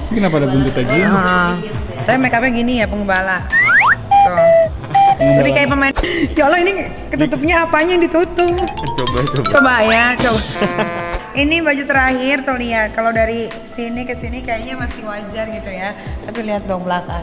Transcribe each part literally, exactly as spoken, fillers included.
Kenapa ada buntutnya gini? Uh, tapi make upnya gini ya, penggembala. Tuh. Tapi kayak pemain. Ya Allah, ini ketutupnya apanya yang ditutup? Coba coba. Coba ya, coba. Ini baju terakhir tuh, lihat. Kalau dari sini ke sini kayaknya masih wajar gitu ya. Tapi lihat dong belakang.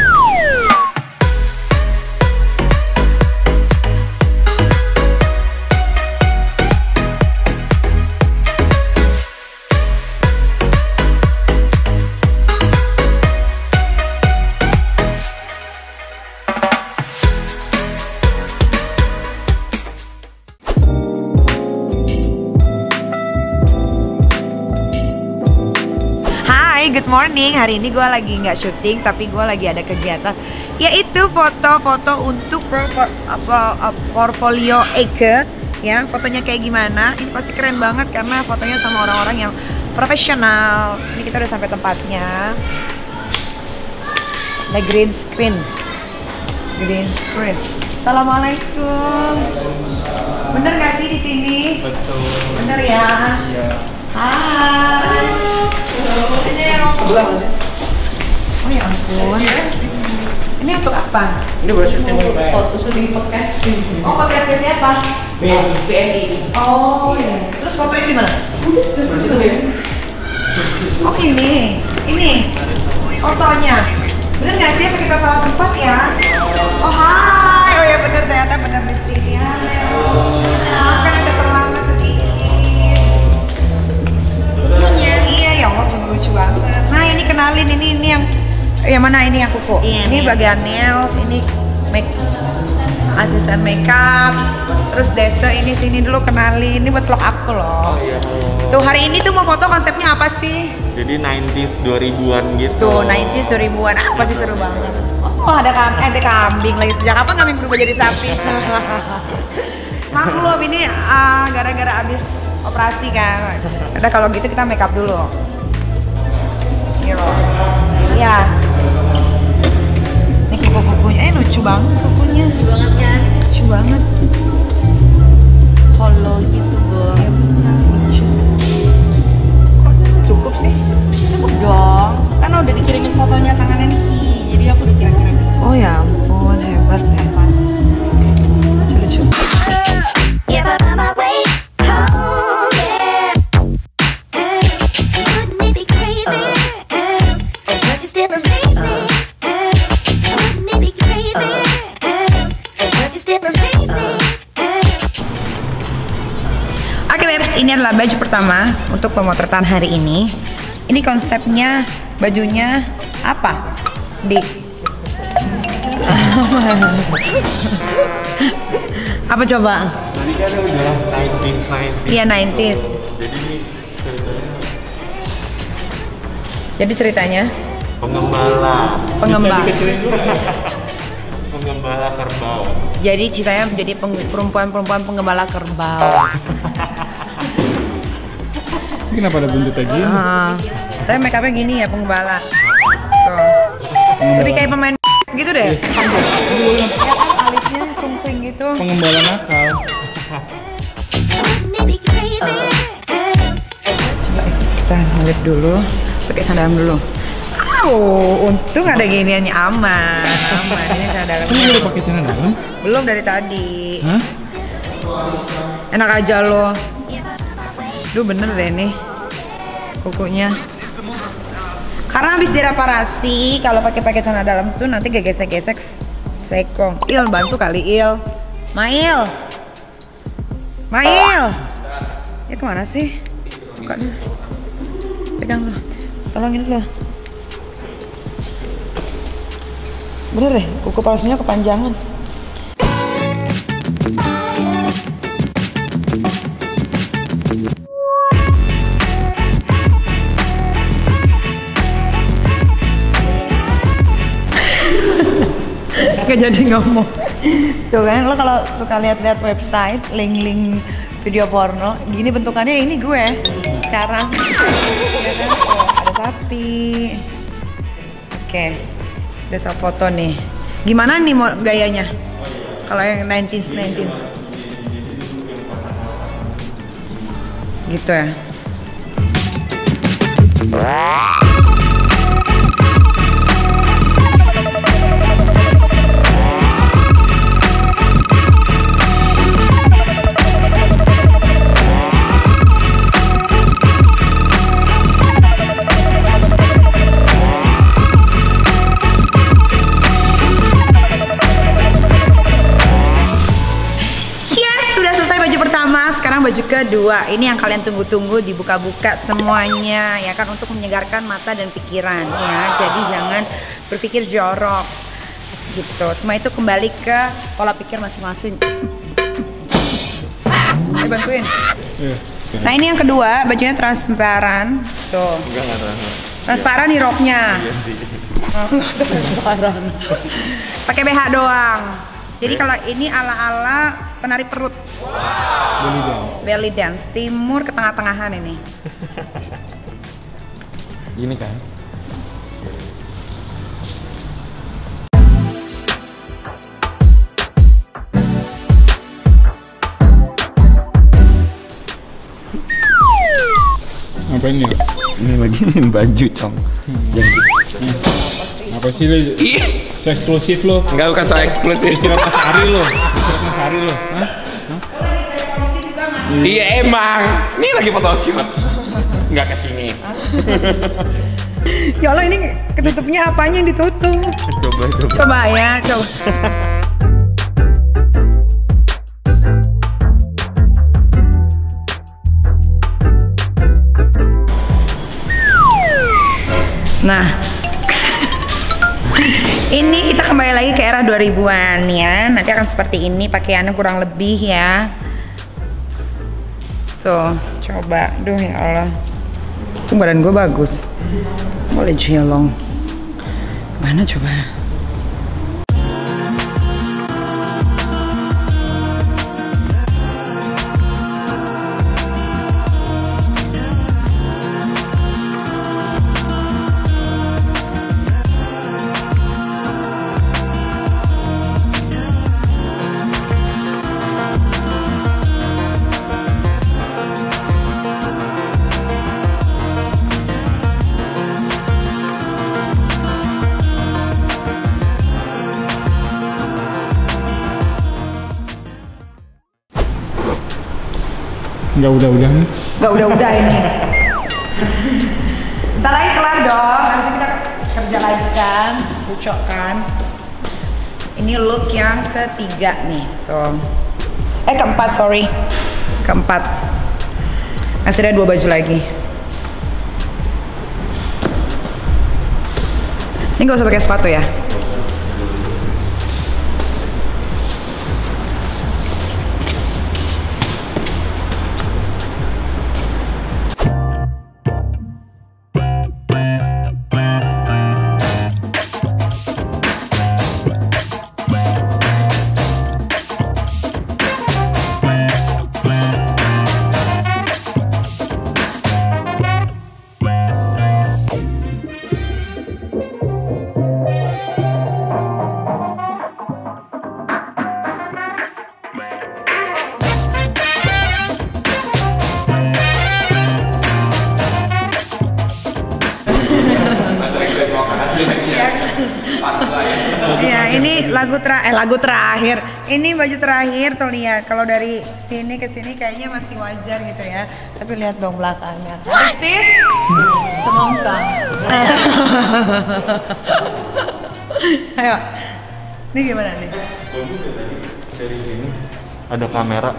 Good morning, hari ini gue lagi nggak syuting tapi gue lagi ada kegiatan, yaitu foto-foto untuk apa portfolio Eike ya. Fotonya kayak gimana, ini pasti keren banget karena fotonya sama orang-orang yang profesional. Ini kita udah sampai tempatnya, ada green screen green screen. Assalamualaikum, bener gak sih di sini? Betul. Bener ya? Iya. Hai. Ini yang oh ya ampun. Ini untuk apa? Ini buat syuting Foto syuting podcast. Oh, podcastnya siapa? B N I. Oh ya. Terus fotonya di mana? Oh ini, ini fotonya. Bener nggak sih? Apa kita salah tempat ya? Oh hai. Oh ya bener, ternyata bener di sini. Halo. Maafkan agak terlambat sedikit. Iya ya Allah, cuma lucu banget. Nah ini kenalin, ini ini yang yang mana ini yang kuku? Iya, ini nih. bagian nails, ini make asisten makeup. Terus Desa ini sini dulu kenalin, ini buat vlog aku loh. Oh iya. Halo. Tuh hari ini tuh mau foto konsepnya apa sih? Jadi nineties dua ribuan gitu. Tuh nineties dua ribuan apa sih, seru banget. Oh ada kambing, ada kambing lagi. Sejak kapan kambing berubah jadi sapi? Maklum ini ah, gara-gara abis operasi kan. Udah kalau gitu kita make up dulu. Yo. Ya. Ini kuku-kukunya, eh lucu banget kukunya. Lucu banget kan? Lucu banget. Hollow gitu gue. Ya benar, lucu. Kok cukup sih? Cukup dong. Kan udah dikirimin fotonya tangannya Niki. Jadi aku udah kira-kira gitu. Oh ya ampun, hebat ya. Pas. Lucu-lucu. Give up on my way home, yeah. Hey, wouldn't it be crazy? Hey, but you still amaze me. Hey, wouldn't it be crazy? Hey, but you still amaze me. Hey. Oke Babes, ini adalah baju pertama untuk pemotretan hari ini. Ini konsepnya, bajunya apa? Di apa coba? Tadi kan udah nineties nineties. Iya nineties. Jadi ini ceritanya Jadi ceritanya pengembala. Pengembala. Bisa dikecilin dulu. Pengembala kerbau. Jadi ceritanya menjadi peng- perempuan-perempuan pengembala kerbau. Kenapa ada buntutnya gini? Ah, tapi make upnya gini ya, penggembala. Tuh. Tapi kayak pemain gitu deh. Ya kan alisnya kungkring gitu. Pengembala nakal. Wouldn't it be crazy? Hey. Kita ngelip dulu, pakai sandalan dulu. Au, untung ada giniannya, aman, aman. Ini sandalan. Kamu udah pakai celana dalam? Belum dari tadi. Hah? Enak aja lo. Duh bener deh nih kukunya. Karena habis direparasi, kalau pakai pakai celana dalam tuh nanti gak gesek-gesek sekong. Il bantu kali Il. Mail. Mail. Ya kemana sih? Buka dulu. Pegang dulu. Tolongin dulu. Bener deh, kuku palsunya kepanjangan. Gak jadi ngomong. Tuh kan, lo kalau suka lihat-lihat website, link-link video porno, gini bentukannya ini gue sekarang. Ya kan, tuh, ada sapi. Oke, ada satu foto nih. Gimana nih mau gayanya? Kalau yang nineties nineties. Gitu ya. kedua, ini yang kalian tunggu-tunggu, dibuka-buka semuanya ya kan, untuk menyegarkan mata dan pikiran ya. Jadi jangan berpikir jorok gitu. Semua itu kembali ke pola pikir masing-masing. Ayo bantuin. Nah ini yang kedua, bajunya transparan tuh. Enggak enggak. Transparan nih roknya. Iya sih. Transparan. Pakai B H doang. Jadi kalau ini ala-ala penari perut. Belly dance. Belly dance, timur ke tengah-tengahan ini. Gini kan? Ngapain ya? Ini lagi baju, Cong. Jangan Apa sih lo? So eksklusif lo? enggak, bukan soal eksklusif. Kira Mas Ari lo? Kira Mas Ari lo? Hah? Iya emang. Ini lagi photoshoot. Enggak ke sini. Ya Allah, ini ketutupnya apanya yang ditutup? Coba coba. Coba ya, coba. Nah, ini kita kembali lagi ke era dua ribuan ya. Nanti akan seperti ini pakaiannya kurang lebih ya. Tuh, coba. Duh ya Allah. Tuh badan gue bagus. Boleh jelong. Mana coba? Enggak udah-udah nih. Gak udah-udah ini. Bentar lagi kelar dong. Habis itu kita kerja lagi kan, pucok kan. Ini look yang ketiga nih, tuh. Eh keempat, sorry. Keempat. Masih ada dua baju lagi. Ini gak usah pakai sepatu ya. Iya, ini lagu terakhir, eh lagu terakhir. Ini baju terakhir tuh, lihat. Kalau dari sini ke sini kayaknya masih wajar gitu ya. Tapi lihat dong belakangnya. Artis semongka. Ayo. Ini gimana nih? Dari sini ada kamera.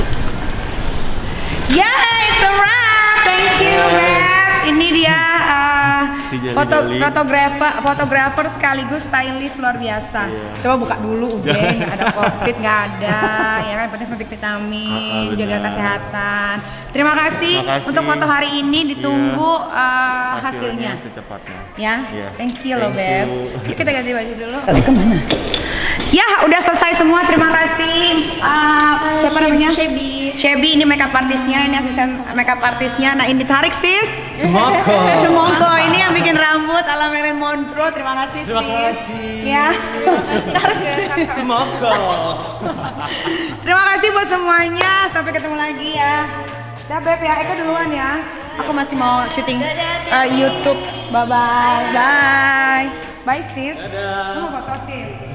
Ya, it's a wrap. Thank you, Babs. Ini dia uh, foto fotografer, fotografer sekaligus stylist luar biasa. Yeah. Coba buka dulu, udah nggak ada covid, nggak ada, ya kan? Penting suntik vitamin, Ah, ah, jaga benar. kesehatan. Terima kasih, Terima kasih. untuk foto hari ini. Ditunggu Yeah. uh, hasilnya. Secepatnya. Ya, Yeah. thank you loh, Thank Beb. you. Yuk kita ganti baju dulu. Tadi kemana? Ya, udah selesai semua. Terima kasih. Uh, siapa namanya? Shebi. Shebi, ini makeup artisnya, ini asisten makeup artisnya. Nah, ini tarik sis. Semongko. Semongko, ini yang bikin rambut ala Marilyn Monroe. Terima kasih sis. Terima kasih. Ya. Tarik sis. Semongko. Terima kasih buat semuanya. Sampai ketemu lagi ya. Dah Beb ya, Eka duluan ya. Aku masih mau syuting uh, YouTube. Bye bye. Bye. Bye sis. Dadah. Mau foto sis.